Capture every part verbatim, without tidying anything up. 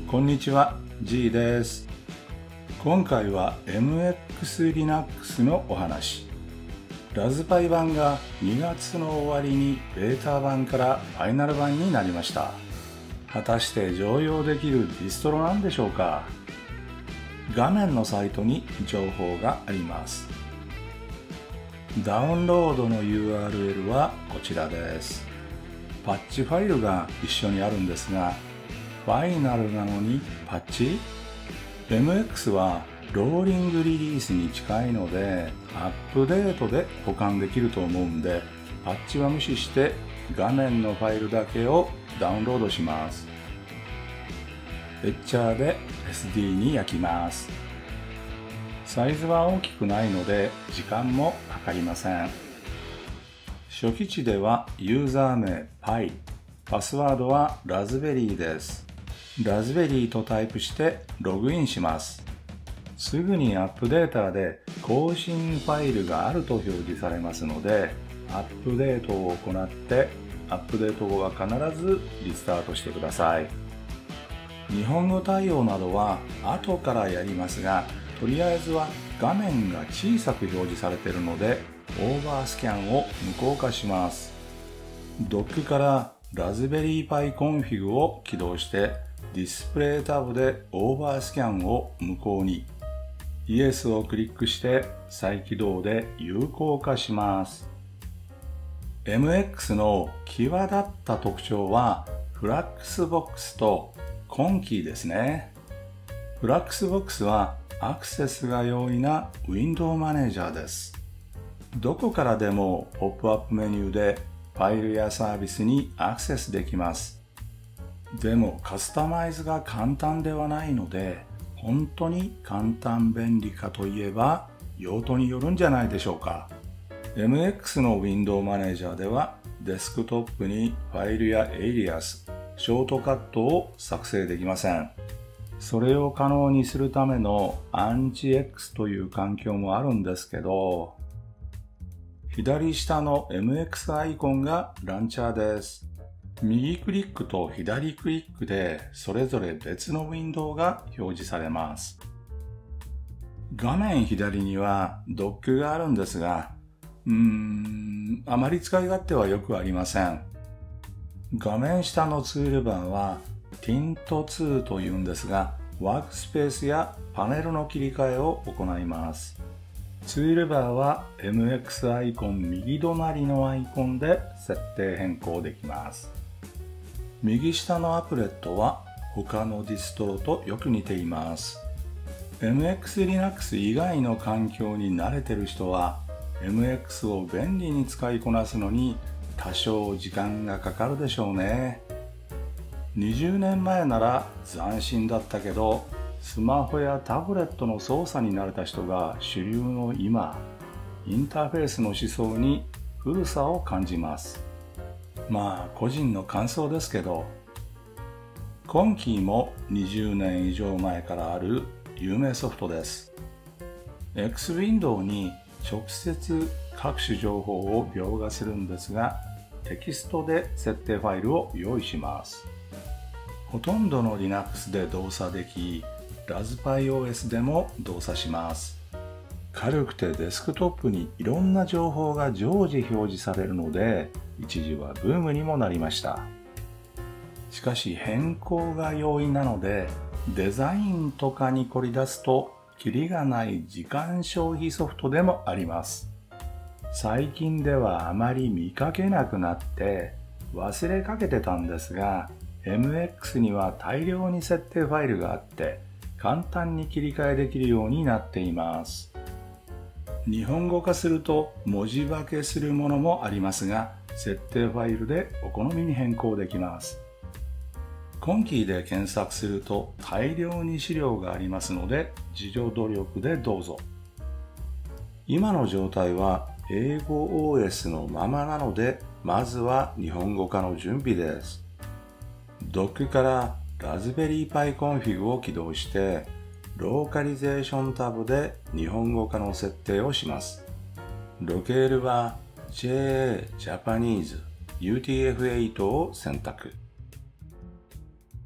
こんにちは、G です。今回は エムエックス Linux のお話。ラズパイ版がにがつの終わりにベータ版からファイナル版になりました。果たして常用できるディストロなんでしょうか。画面のサイトに情報があります。ダウンロードの ユーアールエル はこちらです。パッチファイルが一緒にあるんですが、ファイナルなのにパッチ エムエックス はローリングリリースに近いのでアップデートで保管できると思うんで、パッチは無視して画面のファイルだけをダウンロードします。エッチャーで エスディー に焼きます。サイズは大きくないので時間もかかりません。初期値ではユーザー名 Pi、パスワードはラズベリーです。ラズベリーとタイプしてログインします。すぐにアップデータで更新ファイルがあると表示されますので、アップデートを行ってアップデート後は必ずリスタートしてください。日本語対応などは後からやりますが、とりあえずは画面が小さく表示されているのでオーバースキャンを無効化します。ドックからラズベリーパイコンフィグを起動してディスプレイタブでオーバースキャンを無効に。イエスをクリックして再起動で有効化します。エムエックス の際立った特徴はフラックスボックスとコンキーですね。フラックスボックスはアクセスが容易なウィンドウマネージャーです。どこからでもポップアップメニューでファイルやサービスにアクセスできます。でもカスタマイズが簡単ではないので、本当に簡単便利かといえば用途によるんじゃないでしょうか。エムエックス のウィンドウマネージャーではデスクトップにファイルやエイリアス、ショートカットを作成できません。それを可能にするための アンチエックス という環境もあるんですけど、左下の エムエックス アイコンがランチャーです。右クリックと左クリックでそれぞれ別のウィンドウが表示されます。画面左にはドックがあるんですが、うーん、あまり使い勝手はよくありません。画面下のツールバーは ティントツー というんですが、ワークスペースやパネルの切り替えを行います。ツールバーは エムエックス アイコン右隣のアイコンで設定変更できます。右下のアプレットは他のディストロとよく似ています。エムエックス Linux 以外の環境に慣れている人は エムエックス を便利に使いこなすのに多少時間がかかるでしょうね。にじゅうねんまえなら斬新だったけど、スマホやタブレットの操作に慣れた人が主流の今、インターフェースの思想に古さを感じます。まあ個人の感想ですけど、コンキーもにじゅうねん以上前からある有名ソフトです。X ウィンドウに直接各種情報を描画するんですが、テキストで設定ファイルを用意します。ほとんどの Linux で動作でき、ラズパイオーエス でも動作します。軽くてデスクトップにいろんな情報が常時表示されるので、一時はブームにもなりました。しかし変更が容易なので、デザインとかに凝り出すとキリがない時間消費ソフトでもあります。最近ではあまり見かけなくなって忘れかけてたんですが、エムエックス には大量に設定ファイルがあって簡単に切り替えできるようになっています。日本語化すると文字化けするものもありますが、設定ファイルでお好みに変更できます。コンキーで検索すると大量に資料がありますので、自助努力でどうぞ。今の状態は英語 オーエス のままなので、まずは日本語化の準備です。ドックからラズベリーパイコンフィグを起動して、ローカリゼーションタブで日本語化の設定をします。ロケールは ジェイエー Japanese ユーティーエフエイト を選択。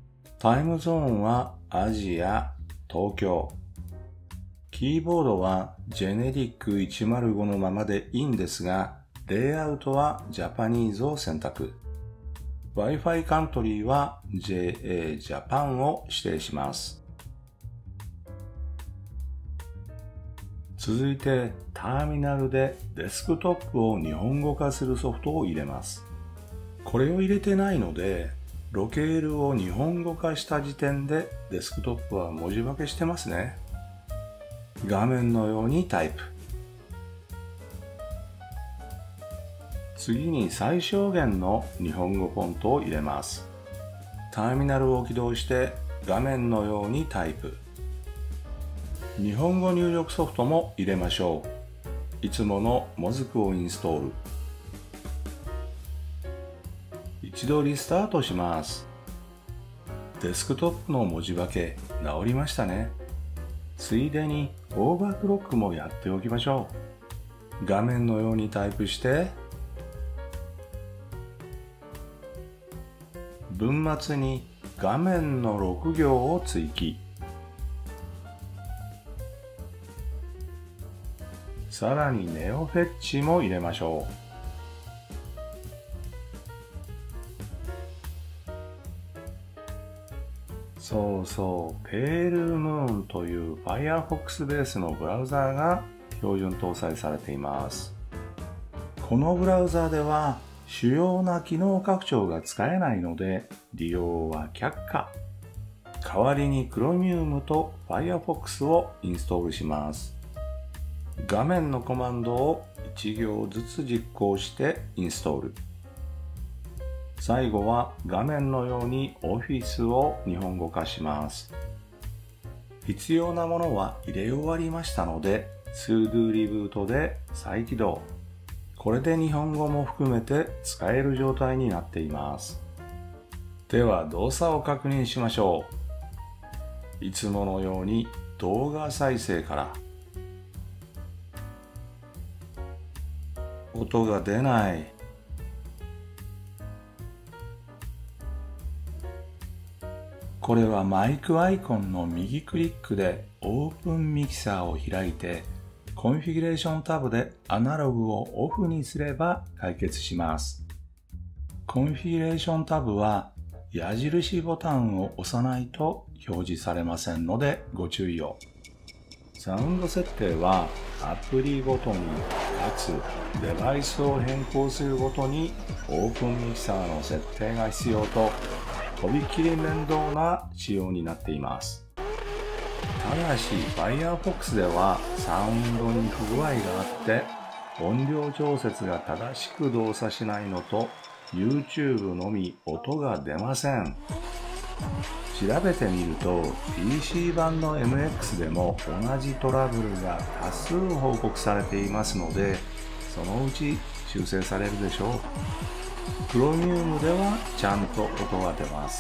タイムゾーンはアジア、東京。キーボードはジェネリックいちまるごのままでいいんですが、レイアウトはジャパニーズを選択。Wi-Fi カントリーは ジェイエー ジャパンを指定します。続いてターミナルでデスクトップを日本語化するソフトを入れます。これを入れてないので、ロケールを日本語化した時点でデスクトップは文字化けしてますね。画面のようにタイプ。次に最小限の日本語フォントを入れます。ターミナルを起動して画面のようにタイプ。日本語入力ソフトも入れましょう。いつものモズクをインストール。一度リスタートします。デスクトップの文字化け直りましたね。ついでにオーバークロックもやっておきましょう。画面のようにタイプして文末に画面のろく行を追記。さらにネオフェッチも入れましょう。そうそう、ペールムーンという Firefox ベースのブラウザーが標準搭載されています。このブラウザでは主要な機能拡張が使えないので利用は却下。代わりに Chromium と Firefox をインストールします。画面のコマンドをいち行ずつ実行してインストール。最後は画面のように Office を日本語化します。必要なものは入れ終わりましたので To-Do リブートで再起動。これで日本語も含めて使える状態になっています。では動作を確認しましょう。いつものように動画再生から。音が出ない。これはマイクアイコンの右クリックでオープンミキサーを開いてコンフィギュレーションタブでアナログをオフにすれば解決します。コンフィギュレーションタブは矢印ボタンを押さないと表示されませんのでご注意を。サウンド設定はアプリごとにかつデバイスを変更するごとにオープンミキサーの設定が必要ととびきり面倒な仕様になっています。ただし Firefox ではサウンドに不具合があって音量調節が正しく動作しないのと YouTube のみ音が出ません。調べてみると ピーシー 版の エムエックス でも同じトラブルが多数報告されていますのでそのうち修正されるでしょう。Chromium ではちゃんと音が出ます。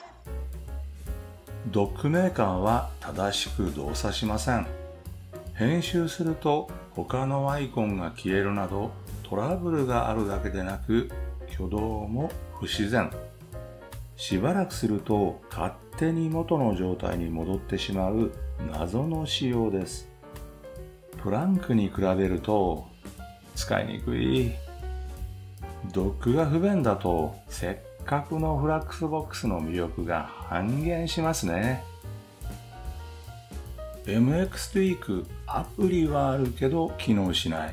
ドックメーカーは正しく動作しません。編集すると他のアイコンが消えるなどトラブルがあるだけでなく挙動も不自然。しばらくすると勝手に元の状態に戻ってしまう謎の仕様です。プランクに比べると使いにくい。ドックが不便だとせっかくのフラックスボックスの魅力が半減しますね。エムエックス Tweak アプリはあるけど機能しない。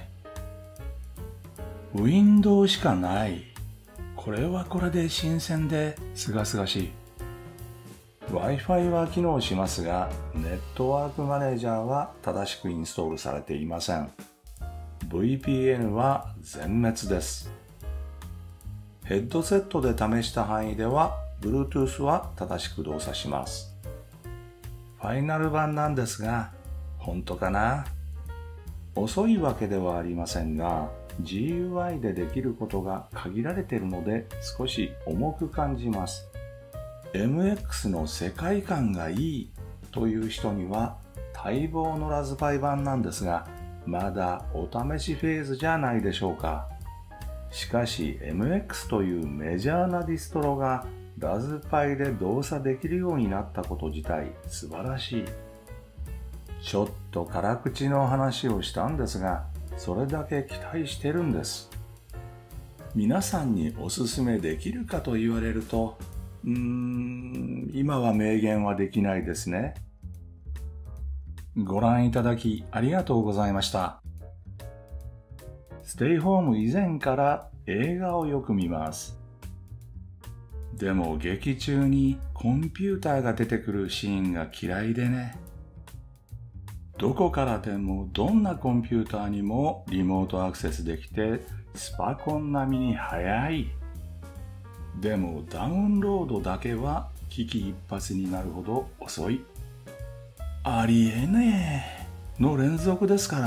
ウィンドウしかない。これはこれで新鮮で清々しい。Wi-Fi は機能しますが、ネットワークマネージャーは正しくインストールされていません。ブイピーエヌ は全滅です。ヘッドセットで試した範囲では Bluetooth は正しく動作します。ファイナル版なんですが、本当かな？遅いわけではありませんが、ジーユーアイ でできることが限られているので少し重く感じます。エムエックス の世界観がいいという人には待望のラズパイ版なんですが、まだお試しフェーズじゃないでしょうか。 しかし エムエックス というメジャーなディストロがラズパイで動作できるようになったこと自体素晴らしい。ちょっと辛口の話をしたんですが、それだけ期待してるんです。皆さんにおすすめできるかと言われると、うーん、今は明言はできないですね。ご覧いただきありがとうございました。ステイホーム以前から映画をよく見ます。でも劇中にコンピューターが出てくるシーンが嫌いでね。どこからでもどんなコンピューターにもリモートアクセスできてスパコン並みに速い。でもダウンロードだけは危機一髪になるほど遅い。ありえねえの連続ですから。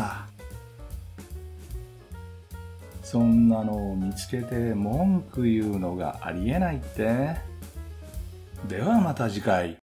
そんなのを見つけて文句言うのがありえないって。ではまた次回。